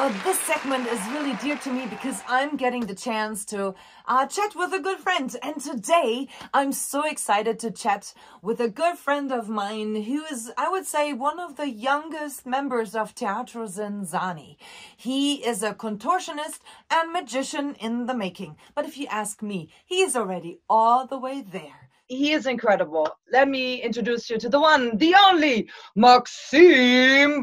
this segment is really dear to me because I'm getting the chance to chat with a good friend. And today I'm so excited to chat with a good friend of mine who is, I would say, one of the youngest members of Teatro Zenzani. He is a contortionist and magician in the making. But if you ask me, he is already all the way there. He is incredible. Let me introduce you to the one, the only, Maxim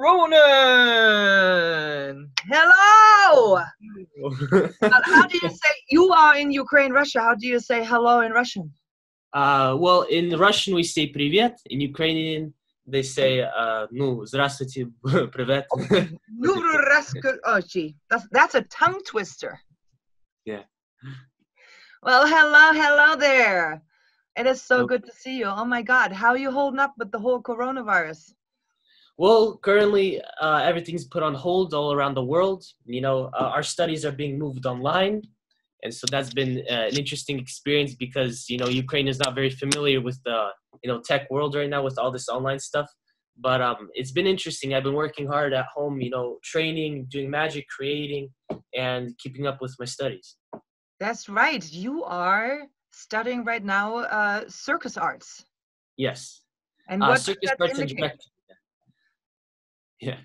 Voronin. Hello! How do you say, you are in Ukraine, Russia, how do you say hello in Russian? Well, in Russian we say привет. In Ukrainian they say ну, здравствуйте, привет. Oh, gee, that's a tongue twister. Yeah. Well, hello there. It is so good to see you. Oh my God, how are you holding up with the whole coronavirus? Well, currently everything's put on hold all around the world. You know, our studies are being moved online. And so that's been an interesting experience because, you know, Ukraine is not very familiar with the, you know, tech world right now with all this online stuff. But it's been interesting. I've been working hard at home, you know, training, doing magic, creating, and keeping up with my studies. That's right. You are studying right now circus arts. Yes. And what circus arts and directing. Yeah.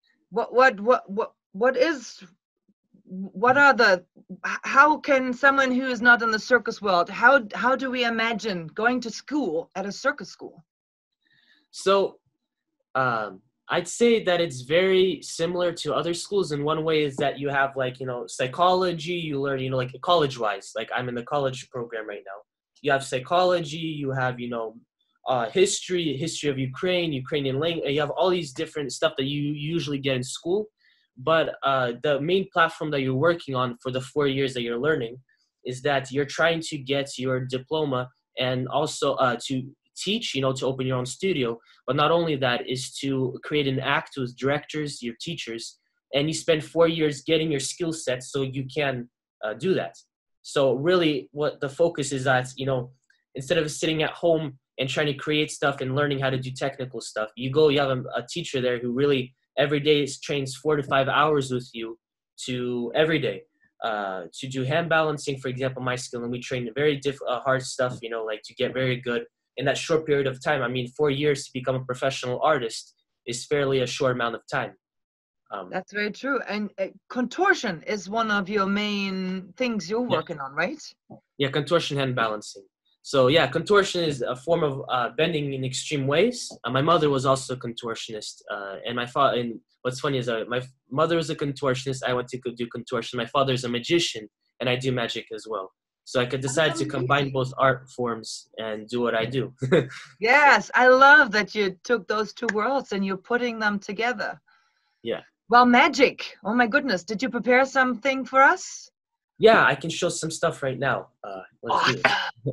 How can someone who is not in the circus world, how do we imagine going to school at a circus school? So I'd say that it's very similar to other schools in one way is that you have like, you know, psychology, you learn, you know, like college-wise, like I'm in the college program right now. You have psychology, you have, you know, history of Ukrainian language, you have all these different stuff that you usually get in school. But the main platform that you're working on for the 4 years that you're learning is that you're trying to get your diploma and also to teach, you know, to open your own studio. But not only that is to create an act with directors, your teachers, and you spend 4 years getting your skill set so you can do that. So really what the focus is that, you know, instead of sitting at home and trying to create stuff and learning how to do technical stuff, you have a teacher there who really every day trains 4 to 5 hours with you to every day to do hand balancing, for example, my skill, and we train very hard stuff, you know, like to get very good in that short period of time. I mean, 4 years to become a professional artist is fairly a short amount of time. That's very true. And contortion is one of your main things you're working on, right? Yeah, contortion hand balancing. So yeah, contortion is a form of bending in extreme ways. My mother was also a contortionist, and my father. And what's funny is my mother was a contortionist. I went to do contortion. My father is a magician, and I do magic as well. So I could decide to combine both art forms and do what I do. Yes, I love that you took those two worlds and you're putting them together. Yeah. Well, magic. Oh my goodness! Did you prepare something for us? Yeah, I can show some stuff right now. Let's do it.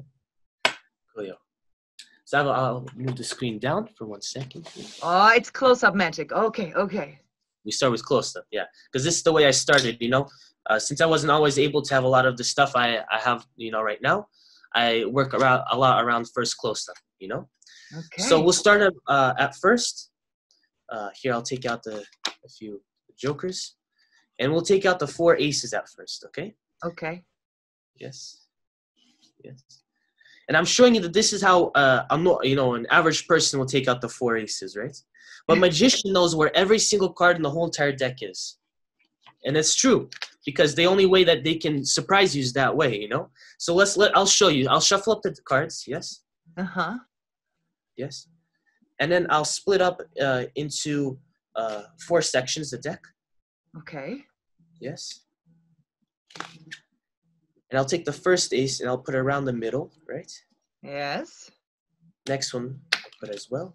So I'll move the screen down for 1 second. Oh, it's close-up magic. Okay. We start with close-up, yeah. Because this is the way I started, you know. Since I wasn't always able to have a lot of the stuff I have, you know, right now, I work a lot around first close-up, you know. Okay. So we'll start at first. Here, I'll take out a few jokers. And we'll take out the 4 aces at first, okay? Okay. Yes. And I'm showing you that this is how an average person will take out the 4 aces, right? But magician knows where every single card in the whole entire deck is. And it's true because the only way that they can surprise you is that way, you know? So I'll show you. I'll shuffle up the cards, yes? Uh-huh. Yes. And then I'll split up into 4 sections, the deck. Okay. Yes. And I'll take the first ace and I'll put it around the middle, right? Yes. Next one, I'll put as well.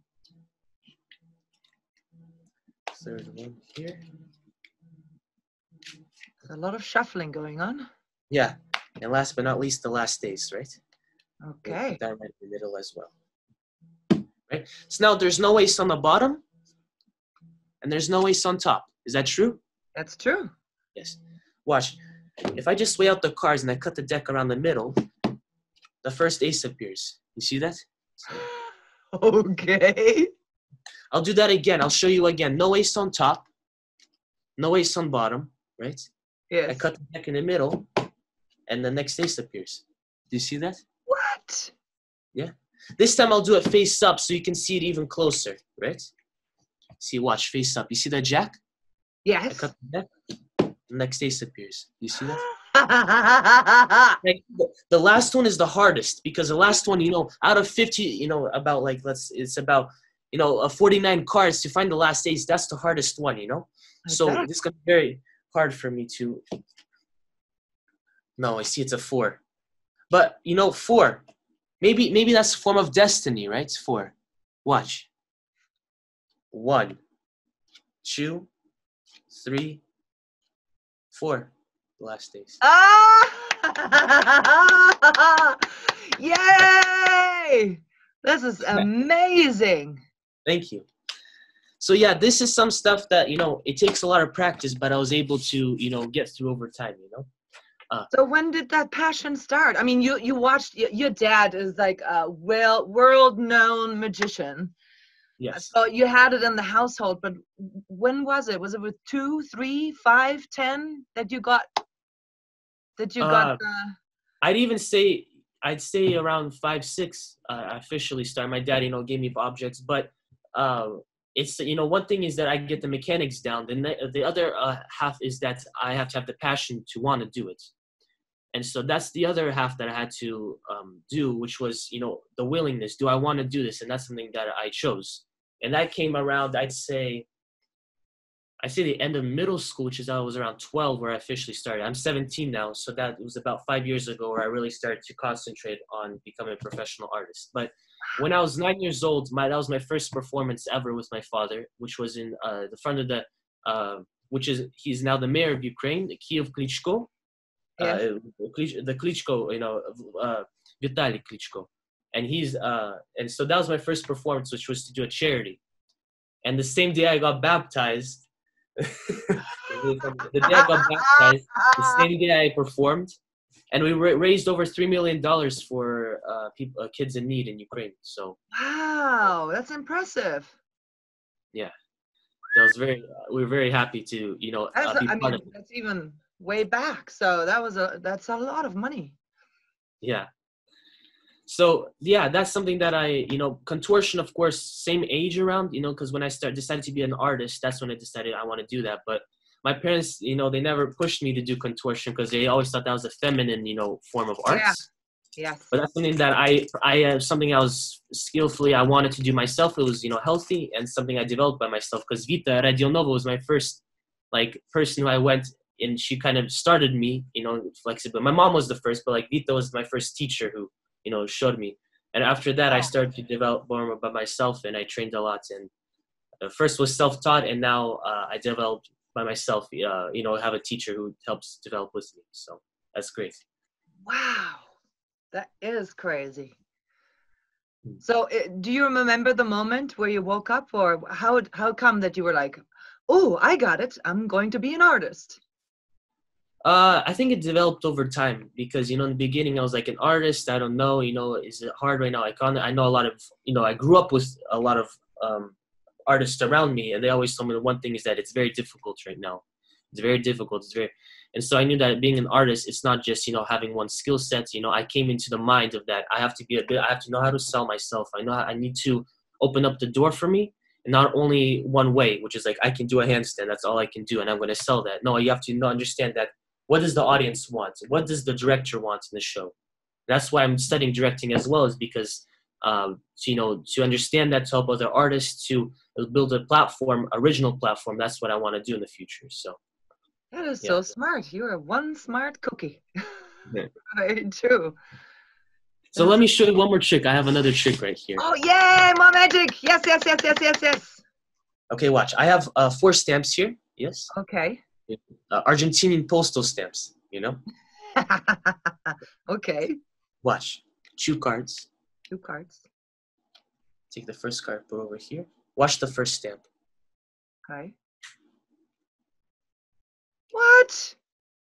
Third one here. There's a lot of shuffling going on. Yeah. And last but not least, the last ace, right? Okay. Put that right in the middle as well. Right? So now there's no ace on the bottom and there's no ace on top. Is that true? That's true. Yes. Watch. If I just weigh out the cards and I cut the deck around the middle, the first ace appears. You see that? Okay. I'll do that again. I'll show you again. No ace on top. no ace on bottom, right? Yes. I cut the deck in the middle, and the next ace appears. Do you see that? What? Yeah. This time I'll do it face up so you can see it even closer, right? See, watch, face up. You see that jack? I Yes. cut the deck. The next ace appears. You see that? Like, the last one is the hardest because the last one, out of 50, about like, it's about, 49 cards to find the last ace. That's the hardest one, So bet. this is going to be very hard for me to. No, I see it's a 4. But, 4. Maybe that's a form of destiny, right? 4. Watch. 1, 2, 3, 4. The last ace. Ah! Yay! This is amazing. Thank you. So yeah, this is some stuff that, it takes a lot of practice, but I was able to, get through over time, So when did that passion start? I mean, you watched, your dad is like a world-known magician. Yes. So you had it in the household, but when was it? Was it with 2, 3, 5, 10 that you got I'd say around 5, 6, I officially started. My dad, gave me objects, but it's, one thing is that I get the mechanics down. The other half is that I have to have the passion to want to do it. And so that's the other half that I had to do, which was, the willingness. Do I want to do this? And that's something that I chose. And that came around, I'd say the end of middle school, which is I was around 12 where I officially started. I'm 17 now, so that was about 5 years ago where I really started to concentrate on becoming a professional artist. But when I was 9 years old, that was my first performance ever with my father, which was in the front of he's now the mayor of Ukraine, Kiev Klitschko. Yes. The Klitschko, Vitaly Klitschko. And and so that was my first performance, which was to do a charity. And the same day I got baptized, the day I got baptized, the same day I performed, and we raised over $3 million for kids in need in Ukraine. So wow, that's impressive. Yeah, that was we were very happy to be part of it. That's even way back. So that's a lot of money. Yeah. So yeah, that's something that contortion, of course, same age around, because when I decided to be an artist, that's when I decided I want to do that. But my parents, they never pushed me to do contortion because they always thought that was a feminine, form of arts. Yeah. Yes. But that's something that something I was skillfully, I wanted to do myself. It was, healthy and something I developed by myself because Vita Radionova was my first, person who I went and she kind of started me, flexible. My mom was the first, but Vita was my first teacher who, showed me. And after that, I started to develop more by myself and I trained a lot. And first was self-taught and now I developed by myself, have a teacher who helps develop with me. So that's great. Wow. That is crazy. So do you remember the moment where you woke up or how come that you were like, oh, I got it. I'm going to be an artist. I think it developed over time because, in the beginning I was like an artist. I don't know, is it hard right now? I know a lot of, I grew up with a lot of artists around me and they always told me the one thing is that it's very difficult right now. It's very difficult. And so I knew that being an artist, it's not just, having one skill set. I came into the mind of that. I have to know how to sell myself. I need to open up the door for me. And not only one way, which is I can do a handstand. That's all I can do. And I'm going to sell that. No, you have to understand that. What does the audience want? What does the director want in the show? That's why I'm studying directing as well, is because, to understand that, to help other artists to build a platform, original platform. That's what I want to do in the future. So. That is so smart. You are one smart cookie. Yeah. Very true. So let me show you one more trick. I have another trick right here. Oh, yay, more magic. Yes. Okay, watch. I have 4 stamps here. Yes. Okay. Argentinian postal stamps, Okay. Watch. 2 cards. 2 cards. Take the first card, put over here. Watch the first stamp. Okay. What?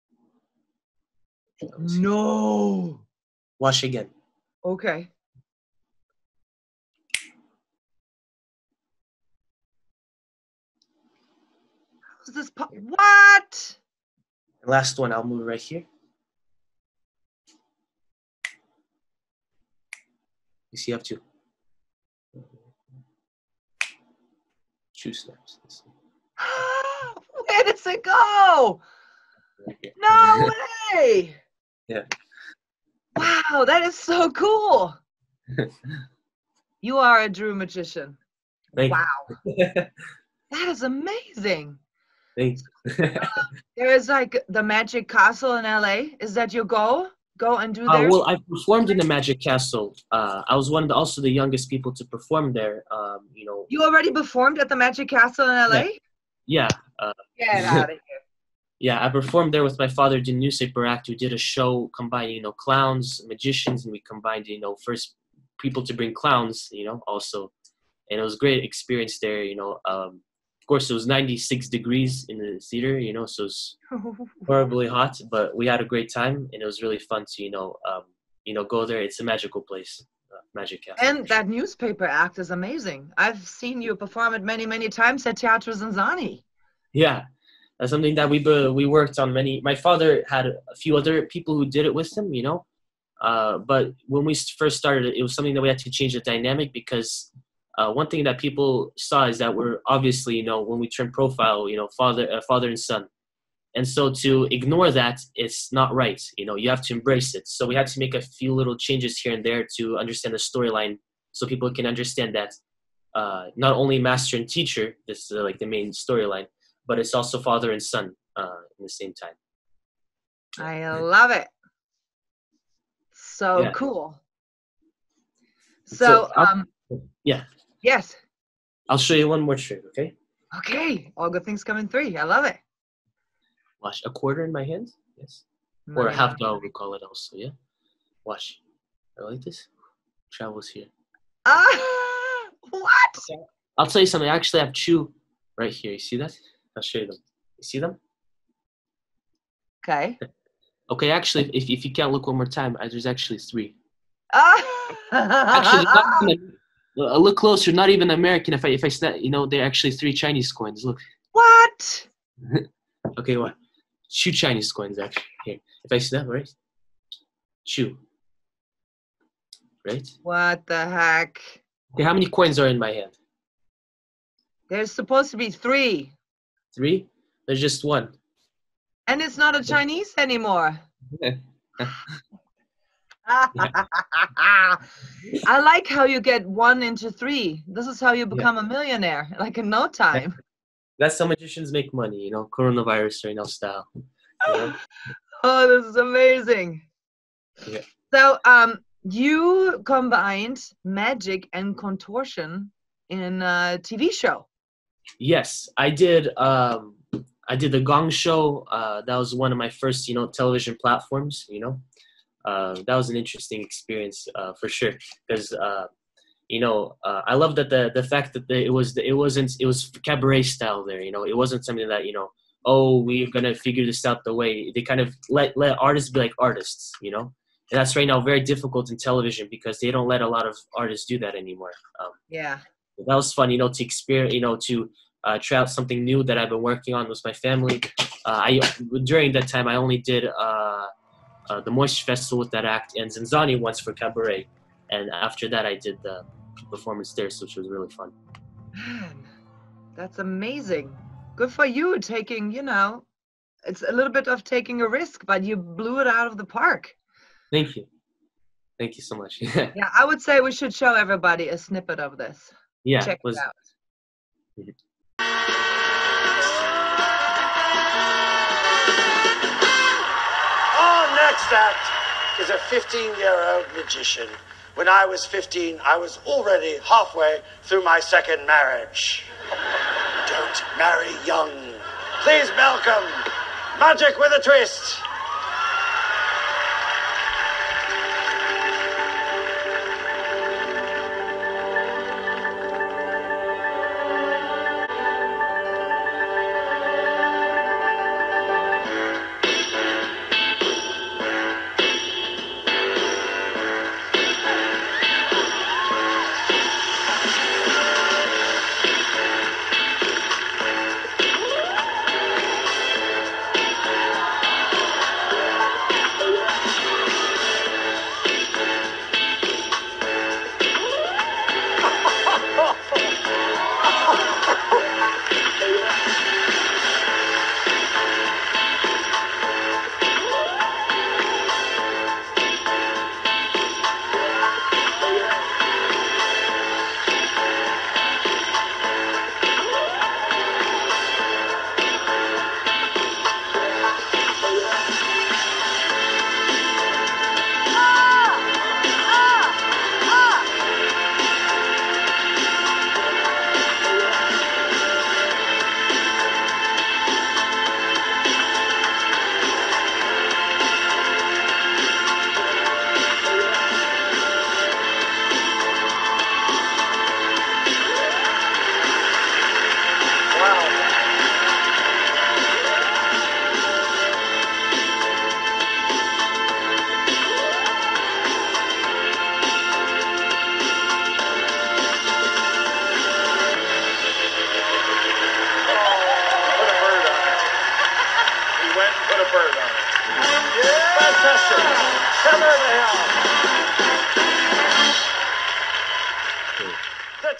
No. Watch again. Okay. Is this what? Last one, I'll move right here. You see, you have to choose snaps. Where does it go? Right here. No way! Yeah. Wow, that is so cool. You are a Drew magician. Thank Wow, you. that is amazing. Thank you. There is like the Magic Castle in LA. Is that your goal? Go and do there? Well, I performed in the Magic Castle. I was one of also the youngest people to perform there. You know. You already performed at the Magic Castle in LA? Yeah. Get out of here. Yeah, I performed there with my father, did a newspaper act. We did a show combining, you know, clowns, magicians, and we combined, you know, first people to bring clowns, you know, also. And it was a great experience there, you know. Of course, it was 96 degrees in the theater, you know, so it was horribly hot, but we had a great time, and it was really fun to, you know, go there. It's a magical place, Magic Castle. And that newspaper act is amazing. I've seen you perform it many, many times at Teatro Zanzani. Yeah. That's something that we worked on many. My father had a few other people who did it with him, you know. But when we first started, it was something that we had to change the dynamic because one thing that people saw is that we're obviously, you know, when we turn profile, you know, father and son. And so to ignore that, it's not right. You know, you have to embrace it. So we had to make a few little changes here and there to understand the storyline so people can understand that not only master and teacher, this is like the main storyline, but it's also father and son in the same time. I love it. So Yeah. Cool. So yeah. Yes. I'll show you one more trick, okay? Okay. All good things come in three. I love it. Watch. A quarter in my hand? Yes. Or a half dollar, we call it also, yeah? Watch. I like this. Travels here. What? I'll tell you something. I actually have two right here. You see that? I'll show you them. You see them? Okay. Okay, actually, if you can't look one more time, there's actually three. Actually, look closer. Not even American. If I snap, you know, they're actually three Chinese coins. Look. What? Okay, what? Two Chinese coins actually. Here, if I snap, right? Two. Right? What the heck? Okay, how many coins are in my hand? There's supposed to be three. Three? There's just one. And it's not a Chinese anymore. I like how you get 1 into 3. This is how you become a millionaire, like in no time. That's how magicians make money, you know, coronavirus right now style. You know? Oh, this is amazing. Yeah. So, you combined magic and contortion in a TV show. Yes, I did. I did the Gong Show. That was one of my first, you know, television platforms. You know, that was an interesting experience for sure. Because you know, I love that the fact that it was cabaret style there. You know, it wasn't something that, you know, oh, we're gonna figure this out the way. They kind of let artists be like artists. You know, and that's right now very difficult in television because they don't let a lot of artists do that anymore. Yeah. That was fun, you know, to experience, you know, to try out something new that I've been working on with my family. During that time, I only did the Moist Festival with that act and Zanzani once for cabaret, and after that, I did the performance there, which was really fun. Man, that's amazing. Good for you taking, you know, it's a little bit of taking a risk, but you blew it out of the park. Thank you. Thank you so much. Yeah, I would say we should show everybody a snippet of this. Yeah. Check it out. Our next act is a 15-year-old magician. When I was 15, I was already halfway through my second marriage. Don't marry young. Please welcome Magic with a Twist.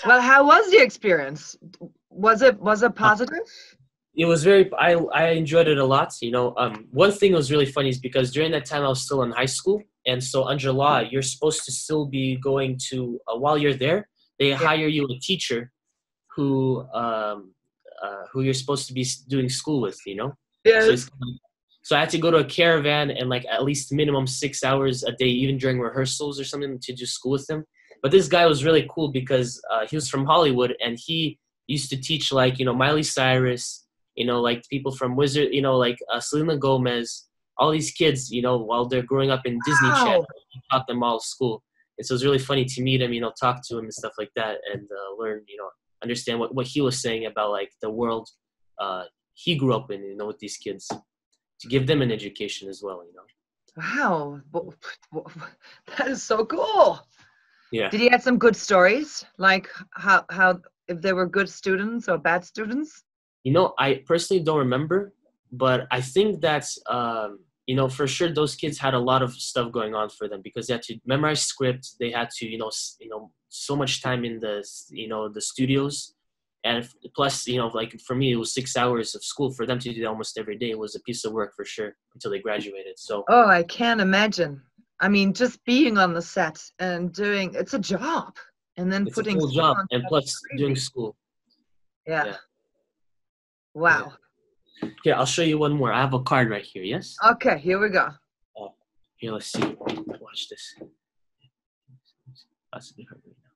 Well, how was the experience? Was it positive? It was very, I enjoyed it a lot. You know, one thing that was really funny is because during that time I was still in high school. And so under law, you're supposed to still be going to, while you're there, they hire you a teacher who you're supposed to be doing school with, you know? Yes. So I had to go to a caravan and like at least minimum 6 hours a day, even during rehearsals or something, to do school with him. But this guy was really cool because he was from Hollywood and he used to teach like, you know, Miley Cyrus, you know, like people from Wizard, you know, like Selena Gomez, all these kids, you know, while they're growing up in Disney Channel, he taught them all school. And so it was really funny to meet him, you know, talk to him and stuff like that and learn, you know, understand what he was saying about like the world he grew up in, you know, with these kids, to give them an education as well, you know. Wow, that is so cool. Yeah. Did he have some good stories? Like how if they were good students or bad students? You know, I personally don't remember, but I think that's, you know, for sure those kids had a lot of stuff going on for them because they had to memorize script. They had to, you know, so much time in the, you know, the studios. And plus, you know, like for me, it was 6 hours of school. For them to do that almost every day, it was a piece of work for sure until they graduated. So. Oh, I can't imagine. I mean, just being on the set and doing, it's a job. And then It's putting a full job and plus doing school. Yeah. Wow. Yeah. Here, I'll show you one more. I have a card right here, yes? Okay, here we go. Oh, here, let's see. Watch this. That's a bit hard right now.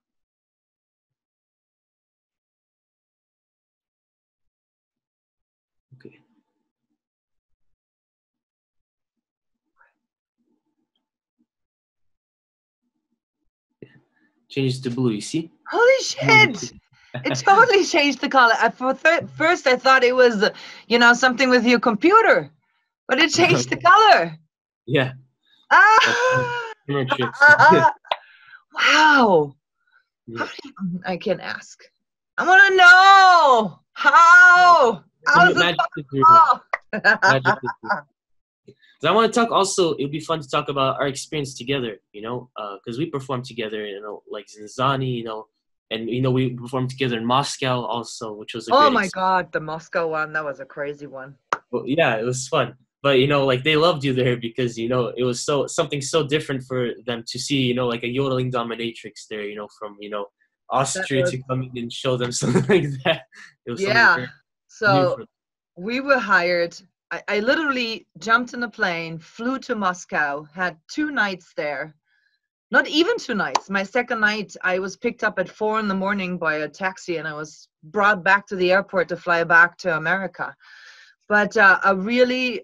Okay. Changes to blue, you see? Holy shit! It totally changed the color. First, I thought it was, you know, something with your computer, but it changed the color. Yeah. Ah! Wow. Yeah. I can ask. I want to know how. How does it So I want to talk also, it would be fun to talk about our experience together, you know, because we performed together, you know, like Zinzani, you know, and, you know, we performed together in Moscow also, which was a great experience. God, the Moscow one, that was a crazy one. Well, yeah, it was fun. But, you know, like they loved you there because, you know, it was something so different for them to see, you know, like a yodeling dominatrix there, you know, from, you know, Austria to come in and show them something like that. It was so we were hired. I literally jumped in a plane, flew to Moscow, had 2 nights there. Not even 2 nights. My second night, I was picked up at 4 a.m. by a taxi, and I was brought back to the airport to fly back to America. But a really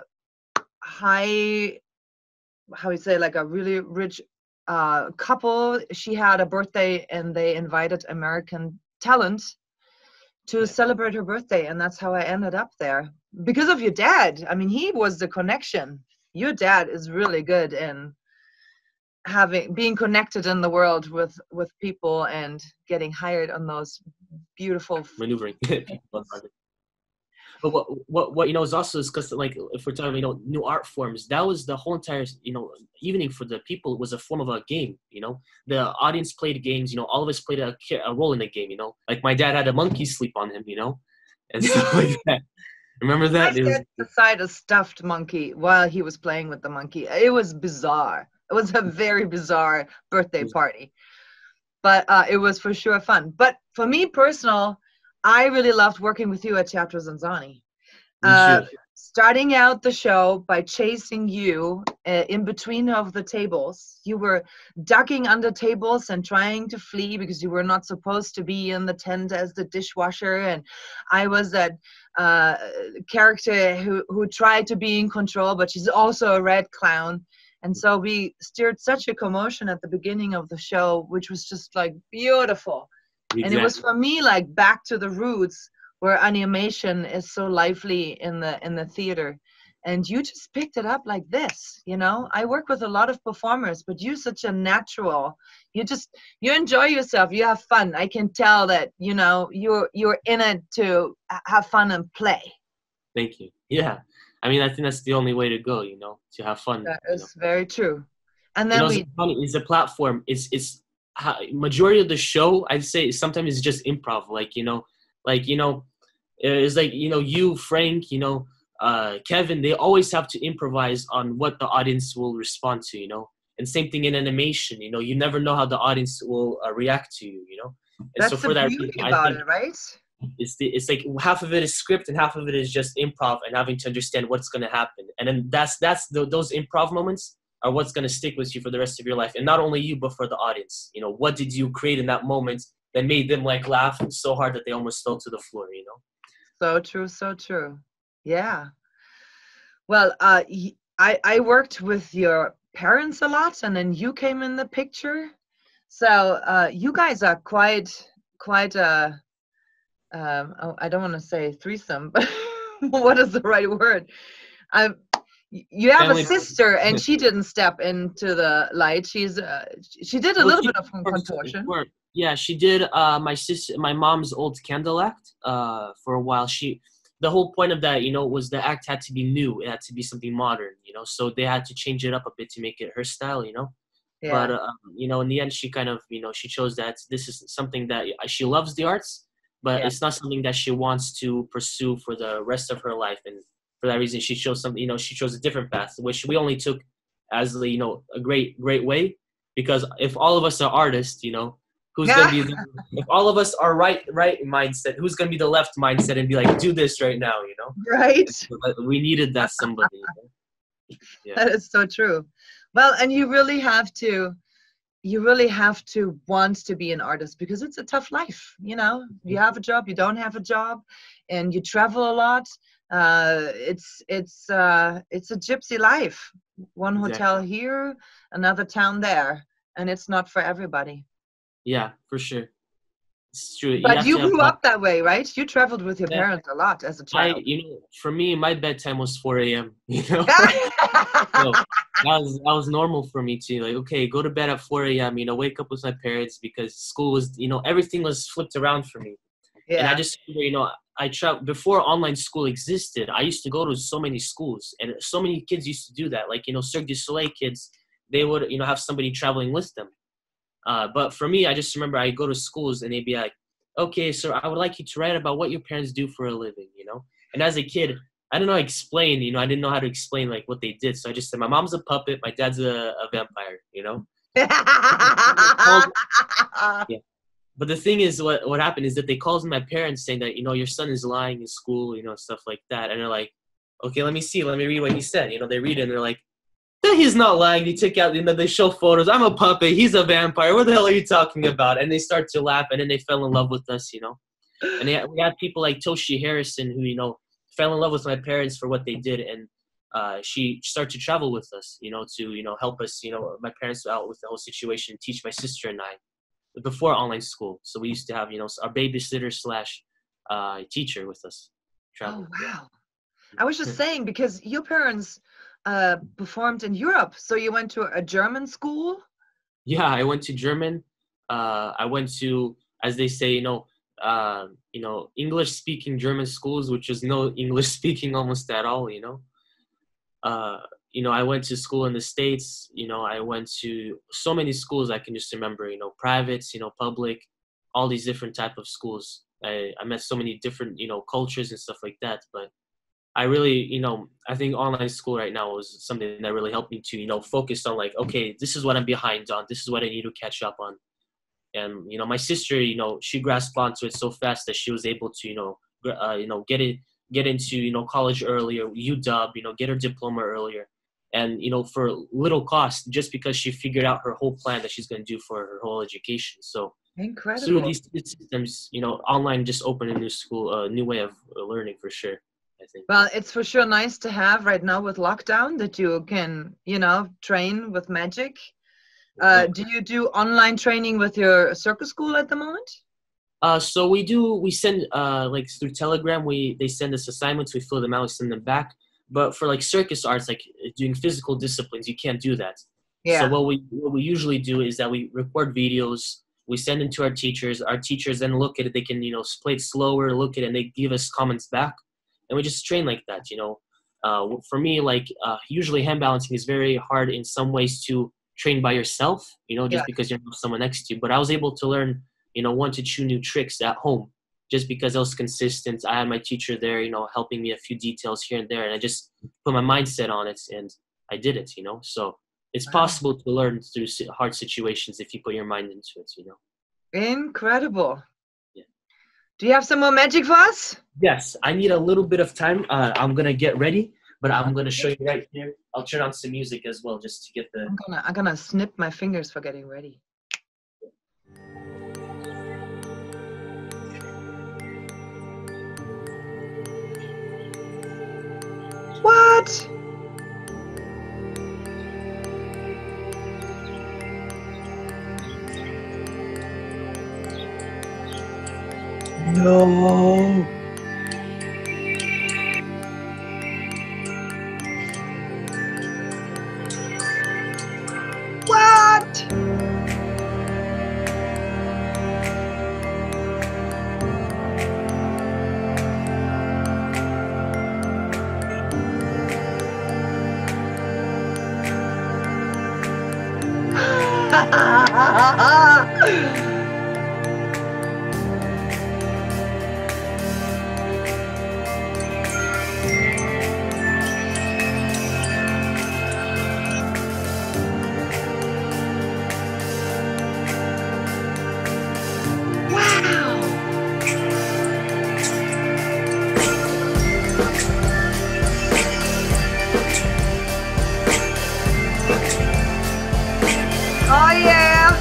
high, how you say, like a really rich couple, she had a birthday, and they invited American talent to celebrate her birthday, and that's how I ended up there. Because of your dad. I mean, he was the connection. Your dad is really good in being connected in the world with people and getting hired on those beautiful maneuvering people. But what you know is also because like if we're talking, you know, new art forms, that was the whole entire, you know, evening for the people. It was a form of a game, you know. The audience played games, you know. All of us played a role in the game, you know. Like my dad had a monkey sleep on him, you know, and stuff like that. Remember that? I set aside a stuffed monkey while he was playing with the monkey. It was bizarre. It was a very bizarre birthday party. But it was for sure fun. But for me personal, I really loved working with you at Teatro Zanzani. Starting out the show by chasing you in between of the tables. You were ducking under tables and trying to flee because you were not supposed to be in the tent as the dishwasher. And I was that character who tried to be in control, but she's also a red clown. And so we stirred such a commotion at the beginning of the show, which was just like beautiful. Exactly. And it was for me like back to the roots, where animation is so lively in the theater. And you just picked it up like this, you know. I work with a lot of performers, but you're such a natural. You enjoy yourself. You have fun. I can tell that, you know, you're in it to have fun and play. Thank you. Yeah. I mean, I think that's the only way to go, you know, to have fun. That is very true. And then funny is the platform. It's majority of the show, I'd say sometimes it's just improv. It's like, you, Frank, Kevin, they always have to improvise on what the audience will respond to, and same thing in animation, you never know how the audience will react to you, and That's so the for that beauty reason, about I think it, right? it's like half of it is script and half of it is just improv and having to understand what's going to happen. And then those improv moments are what's going to stick with you for the rest of your life. And not only you, but for the audience. What did you create in that moment that made them like laugh so hard that they almost fell to the floor, So true, so true. Yeah. Well, I worked with your parents a lot, and then you came in the picture. So you guys are quite I don't want to say threesome, but what is the right word? You have Family. a sister, and she didn't step into the light. She did a little bit of contortion. Yeah, she did. My mom's old candle act. For a while, the whole point of that, was the act had to be new. It had to be something modern, So they had to change it up a bit to make it her style, Yeah. But in the end, she kind of, she chose that this is something that she loves the arts, but it's not something that she wants to pursue for the rest of her life. And for that reason, she chose something. She chose a different path, which we only took as a great way, because if all of us are artists, who's gonna be if all of us are right mindset, who's gonna be the left mindset and be like, do this right now, Right. So we needed that somebody. Yeah. That is so true. Well, and you really have to want to be an artist, because it's a tough life. You have a job, you don't have a job, and you travel a lot. It's a gypsy life. One hotel here, another town there, and it's not for everybody. Yeah, for sure. It's true. But you grew up that way, right? You traveled with your parents a lot as a child. For me, my bedtime was 4 a.m. So that was normal for me too. Like, okay, go to bed at 4 a.m. Wake up with my parents, because school was, everything was flipped around for me. Yeah. And I just, I traveled before online school existed. I used to go to so many schools, and so many kids used to do that. Like, Cirque du Soleil kids, they would, have somebody traveling with them. But for me, I just remember I go to schools and they'd be like, okay, sir, I would like you to write about what your parents do for a living, And as a kid, I didn't know how to explain, I didn't know how to explain like what they did. So I just said, my mom's a puppet, my dad's a vampire, Yeah. But the thing is, what happened is that they called my parents saying that, your son is lying in school, stuff like that. And they're like, okay, let me read what he said. They read it and they're like, he's not lying. They took out, they show photos. I'm a puppet. He's a vampire. What the hell are you talking about? And they start to laugh, and then they fell in love with us, And we had people like Toshi Harrison who, fell in love with my parents for what they did, and she started to travel with us, to help us, my parents out with the whole situation, teach my sister and I before online school. So we used to have, our babysitter / teacher with us. Travel. Oh wow! I was just saying, because your parents performed in Europe, so you went to a German school. Yeah, I went to German. I went to, as they say, English-speaking German schools, which is no English-speaking almost at all. I went to school in the States. I went to so many schools I can just remember. Privates, public, all these different type of schools. I met so many different, cultures and stuff like that. But I really, I think online school right now was something that really helped me to, focus on like, okay, this is what I'm behind on. This is what I need to catch up on. And, my sister, she grasped onto it so fast that she was able to, get into, college earlier, UW, get her diploma earlier. And, for little cost, just because she figured out her whole plan that she's going to do for her whole education. So incredible. Through these systems, online just opened a new way of learning for sure. I think. Well, it's for sure nice to have right now with lockdown that you can, train with magic. Do you do online training with your circus school at the moment? So we send like through Telegram, they send us assignments, we fill them out, we send them back. But for like circus arts, like doing physical disciplines, you can't do that. Yeah. So what we usually do is that we record videos, we send them to our teachers then look at it, they can, play it slower, look at it, and they give us comments back. And we just train like that, For me, like usually hand balancing is very hard in some ways to train by yourself, you know, just Yeah. because you have someone next to you. But I was able to learn, you know, 1 to 2 new tricks at home just because I was consistent. I had my teacher there, you know, helping me a few details here and there. And I just put my mindset on it and I did it, you know. So it's Wow. possible to learn through hard situations if you put your mind into it, you know. Incredible. Yeah. Do you have some more magic for us? Yes, I need a little bit of time. I'm going to get ready, but I'm going to show you right here. I'll turn on some music as well just to get the... I'm gonna snip my fingers for getting ready. What? No. What? Wow. Oh yeah.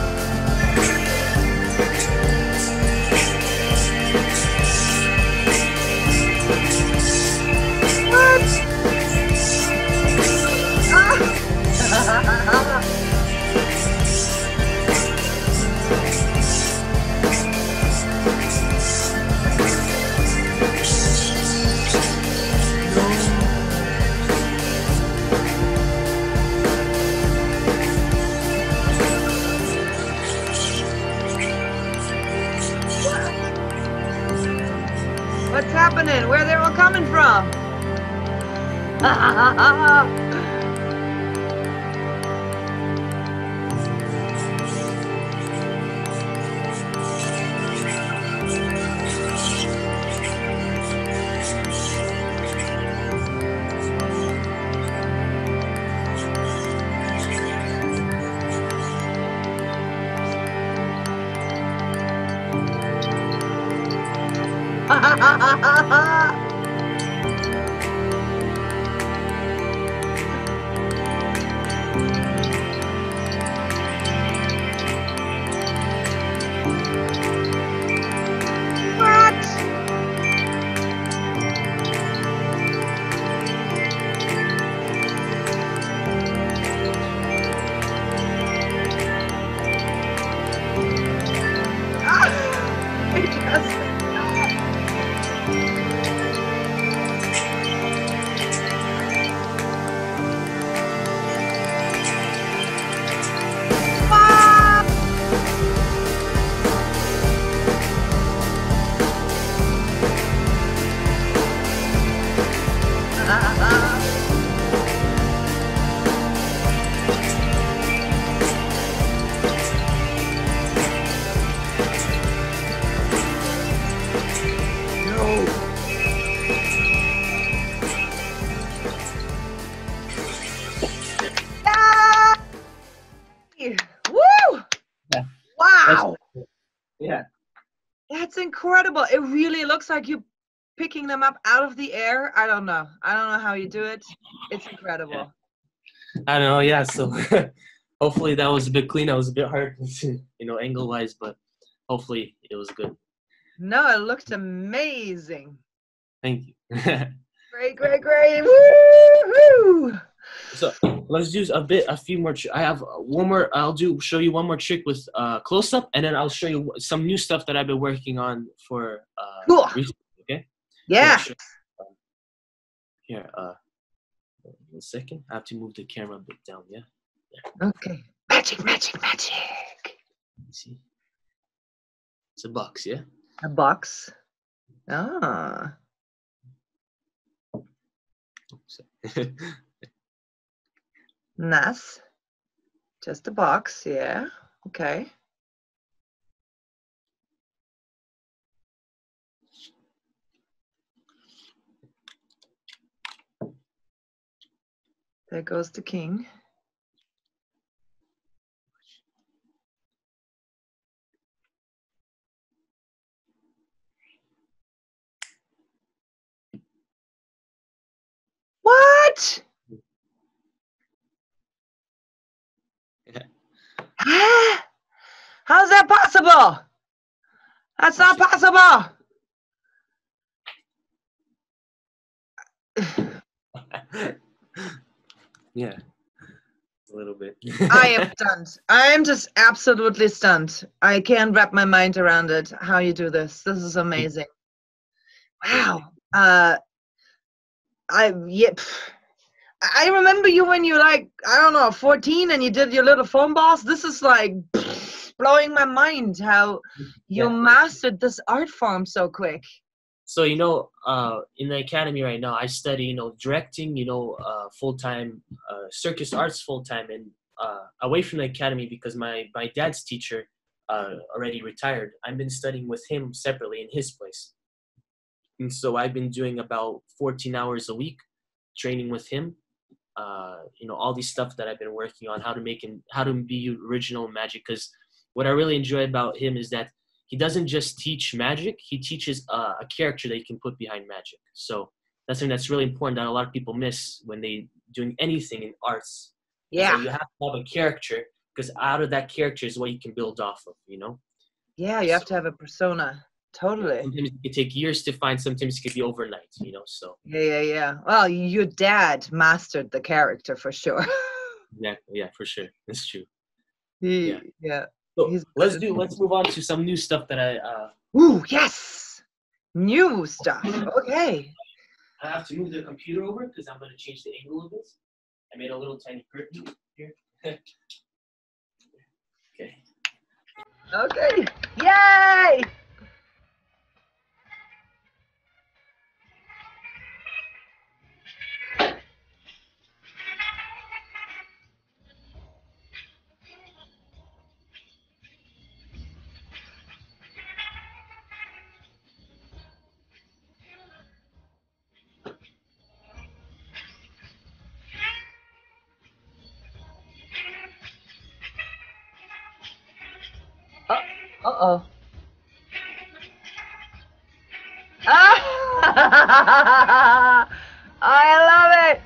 What? Ah. What's happening? Where they're all coming from? What? Ah! I just... Ah! No. Ah! Woo! Yeah. Wow! Yeah. That's incredible. It really looks like you picking them up out of the air. I don't know. I don't know how you do it. It's incredible. I don't know, yeah, so hopefully that was a bit clean. That was a bit hard, you know, angle-wise, but hopefully it was good. No, it looked amazing. Thank you. Great, great, great. Woo-hoo! So let's do a few more. I have one more. Show you one more trick with close up, and then I'll show you some new stuff that I've been working on for Cool. recently. Okay. Yeah. Here, 1 second. I have to move the camera a bit down. Yeah. Okay. Magic, magic, magic. Let's see. It's a box. Yeah. A box. Ah. Nice. Just a box, yeah. Okay. There goes the king. What? How's that possible? That's not possible. Yeah, a little bit. I am stunned. I'm just absolutely stunned. I can't wrap my mind around it. How you do this? This is amazing. Wow. I remember you when you like, I don't know, 14 and you did your little foam balls. This is like blowing my mind how you mastered this art form so quick. So, you know, in the academy right now, I study, you know, directing, you know, full-time, circus arts full-time, and away from the academy because my dad's teacher already retired. I've been studying with him separately in his place. And so I've been doing about 14 hours a week training with him. You know, all these stuff that I've been working on, how to be original in magic. Because what I really enjoy about him is that he doesn't just teach magic, he teaches a character that you can put behind magic. So that's something that's really important that a lot of people miss when they doing anything in arts. Yeah. So you have to have a character, because out of that character is what you can build off of, you know? Yeah, you have to have a persona. Totally. Sometimes it can take years to find, sometimes it could be overnight, you know, so. Yeah. Well, your dad mastered the character for sure. Yeah, for sure. That's true. Yeah. So let's move on to some new stuff that Ooh, yes! New stuff. Okay. I have to move the computer over because I'm going to change the angle of this. I made a little tiny curtain here. Okay. Okay. Yay! Uh-oh. Ah! I love it!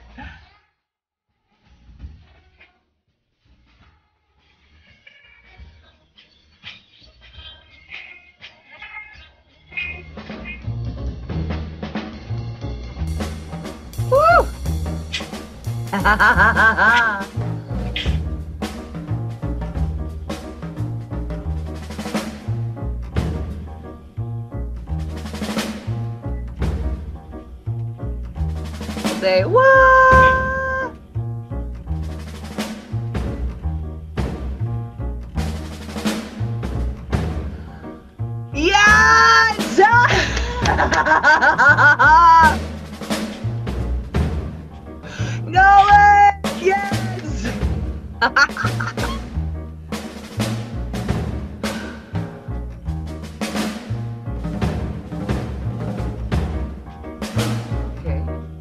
Woo! Say what? Yes! No way! Yes! Okay.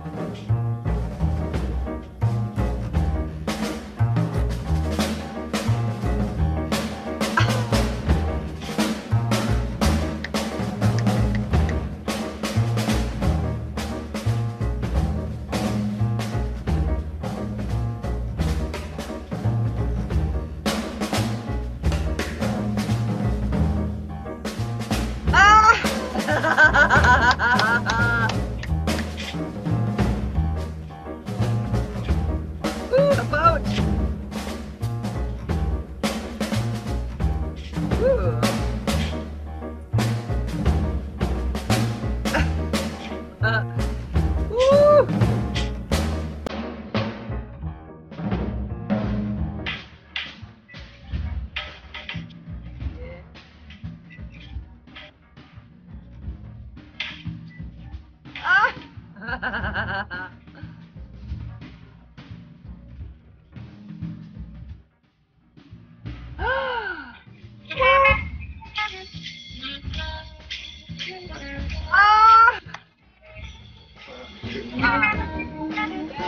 Ah! Ooh, a boat. Ooh. Woo. Ah!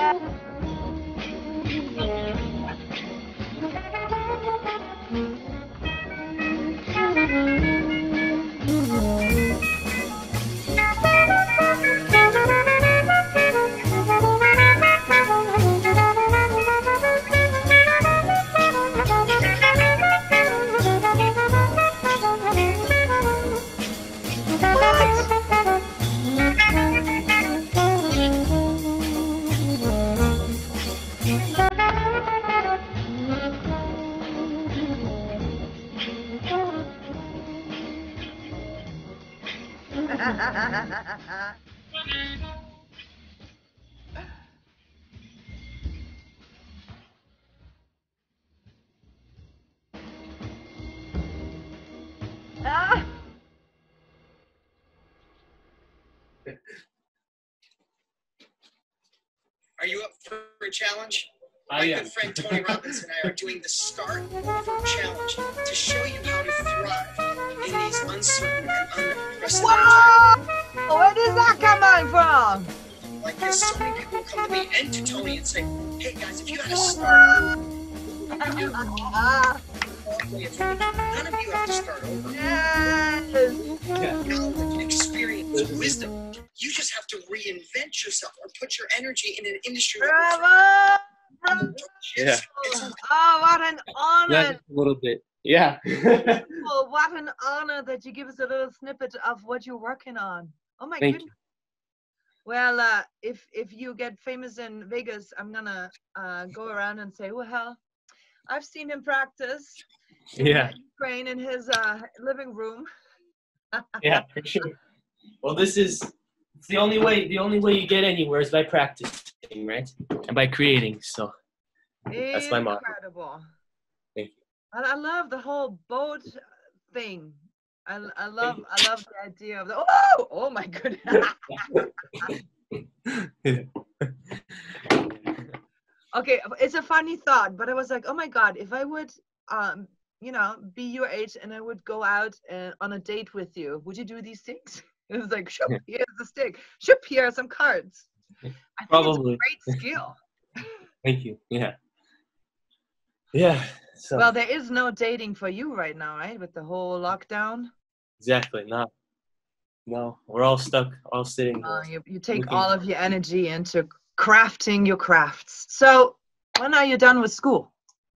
Ah! Are you up for a challenge? I My am. good friend Tony Robbins and I are doing the Start Over Challenge to show you how to thrive in these uncertain and unprecedented times. Whoa! Where does that come from? Like this, so many people come to me and to Tony and say, hey guys, if you had to start over, none of you have to start over. Yes. Knowledge, experience, wisdom. You just have to reinvent yourself or put your energy in an industry. Bravo! Bravo! Yeah. Oh, what an honor! Just a little bit. Yeah. Well, what an honor that you give us a little snippet of what you're working on. Oh my Thank goodness. Well, if you get famous in Vegas, I'm gonna go around and say, well, I've seen him practice in Yeah. Ukraine in his living room. Yeah, for sure. Well, it's the only way you get anywhere is by practicing, right? And by creating. So that's my motto. Incredible. Thank you. I love the whole boat thing. I love the idea of the oh my goodness. Okay, it's a funny thought, but I was like, oh my God, if I would be your age and I would go out on a date with you, would you do these things? It was like, shoop, here's the stick. Shoop, here are some cards. I think Probably. it's a great skill. Thank you. Yeah. Yeah. So Well, there is no dating for you right now, right? With the whole lockdown. exactly. No. We're all stuck, all sitting here. You take looking- all of your energy into crafting your crafts. So when are you done with school?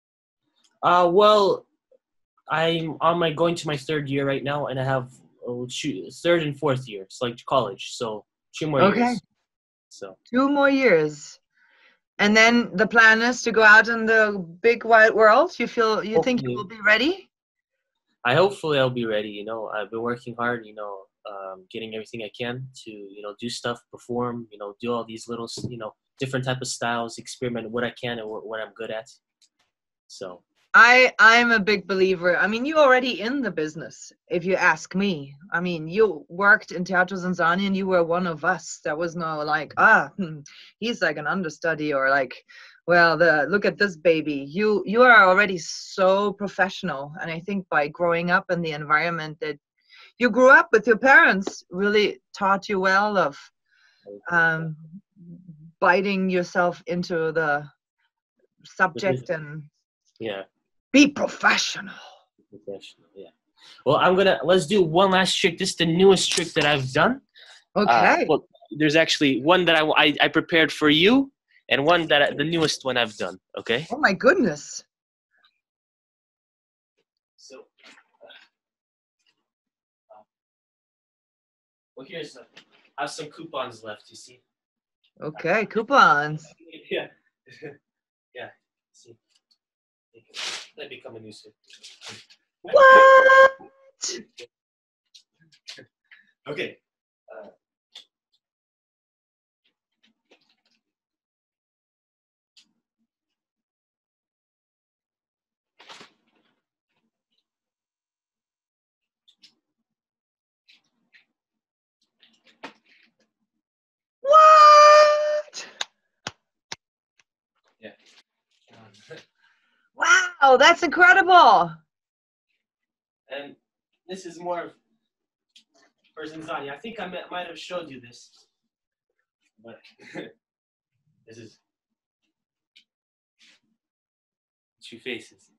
Well, I'm on going to my third year right now, and I have third and fourth year. It's like college, so 2 more Okay. years. So 2 more years. And then the plan is to go out in the big wide world. You think you Hopefully. will be ready? hopefully I'll be ready. I've been working hard. Getting everything I can to do stuff, perform. Do all these little different type of styles, experiment what I can and what I'm good at. So. I'm a big believer. I mean, you're already in the business, if you ask me. I mean, you worked in Teatro Zanzani and you were one of us. There was no like, he's like an understudy or like, well, look at this baby. You are already so professional. And I think by growing up in the environment that you grew up with, your parents really taught you well of biting yourself into the subject and yeah. Be professional. Yeah. Well, let's do one last trick. This is the newest trick that I've done. Okay. Well, there's actually one that I prepared for you, and one the newest one I've done. Okay. Oh my goodness. So, well, I have some coupons left. You see. Okay, coupons. Yeah. Yeah. See. That become a new trick. What? Okay. What? Yeah. Wow, that's incredible. And this is more of for Zanzani. I think I might have showed you this, but this is Two faces.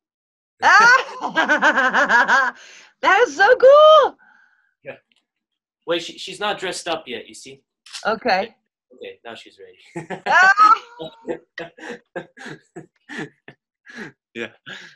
Ah! That is so cool. Yeah. Wait, she's not dressed up yet, you see? Okay. Okay, now she's ready. Ah! Yeah.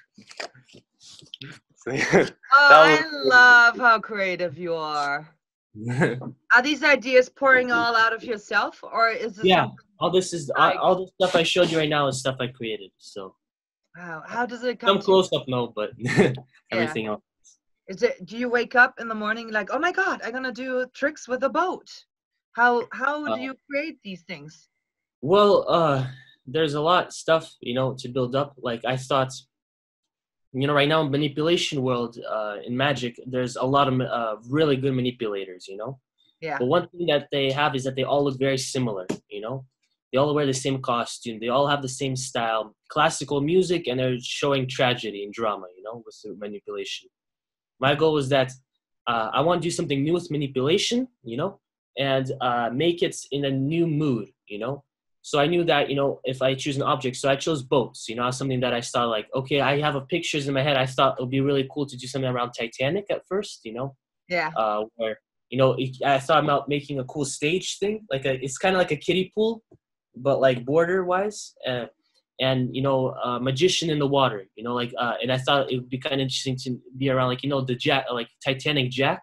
Oh, I love how creative you are. Are these ideas pouring all out of yourself, or is this Yeah, something all this is like, all the stuff I showed you right now is stuff I created. So wow, how does it come some to close up, no, but Yeah. everything else. Is it, do you wake up in the morning like, oh my God, I'm gonna do tricks with a boat? How do you create these things? Well, there's a lot of stuff, to build up. Like I thought, right now in manipulation world, in magic, there's a lot of really good manipulators, Yeah. But one thing that they have is that they all look very similar, They all wear the same costume. They all have the same style, classical music, and they're showing tragedy and drama, with the manipulation. My goal was that I want to do something new with manipulation, and make it in a new mood, So I knew that, if I choose an object, so I chose boats, something that I saw like, okay, I have pictures in my head. I thought it would be really cool to do something around Titanic at first, Yeah. where, I thought about making a cool stage thing. It's kind of like a kiddie pool, but like border wise, and magician in the water, and I thought it would be kind of interesting to be around like, the Jack, like Titanic Jack,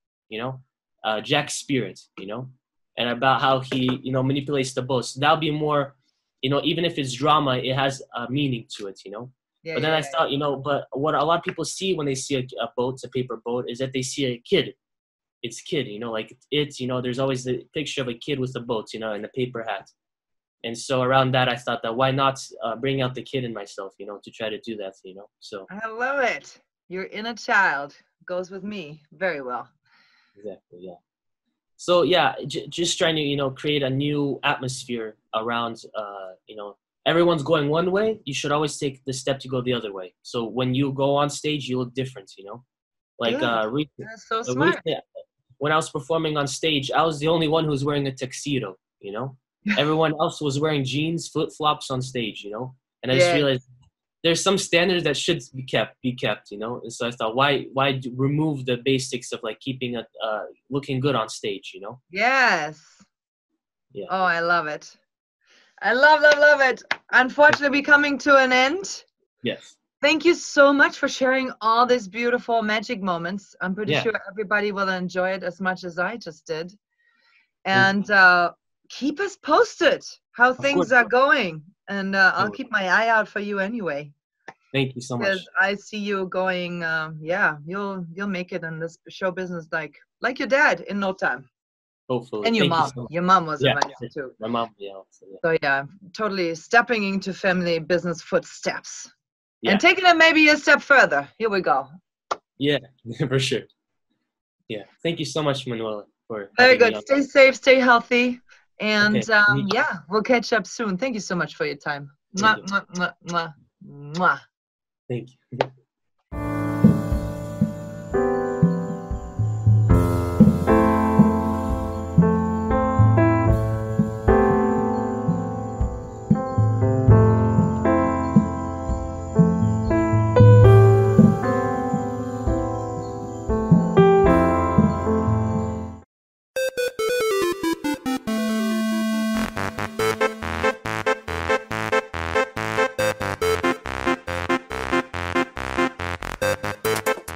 Jack's spirit, and about how he, manipulates the boat. So that'll be more, even if it's drama, it has a meaning to it, Yeah, But then yeah, I thought, but what a lot of people see when they see a boat, a paper boat, is that they see a kid. It's kid, there's always the picture of a kid with a boat, and a paper hat. And so around that, I thought that why not bring out the kid in myself, to try to do that, So I love it. Your inner child goes with me very well. exactly, yeah. So yeah, just trying to create a new atmosphere around. Everyone's going one way. You should always take the step to go the other way. So when you go on stage, you look different. Like Good. That's so smart. recently, when I was performing on stage, I was the only one who was wearing a tuxedo. Everyone else was wearing jeans, flip flops on stage. And I just Yeah. realized there's some standards that should be kept, And so I thought, why remove the basics of like keeping it looking good on stage, Yes. Yeah. Oh, I love it. I love it. Unfortunately, coming to an end. Yes. Thank you so much for sharing all these beautiful magic moments. I'm pretty Yeah. sure everybody will enjoy it as much as I just did. And keep us posted how things course. are going. And I'll will. keep my eye out for you anyway. Thank you so much. Because I see you going, you'll make it in this show business like your dad in no time. Hopefully. And your Thank you mom. so much. Your mom was Yeah. amazing too. My mom, yeah. Also, yeah. So yeah, totally stepping into family business footsteps. Yeah. And taking it maybe a step further. Here we go. Yeah, for sure. Yeah. Thank you so much, Manuela, for Very having me good. on. Stay safe, stay healthy. And Okay. yeah, we'll catch up soon. Thank you so much for your time. Thank Mwah, mwah, mwah, mwah, mwah. Thank you.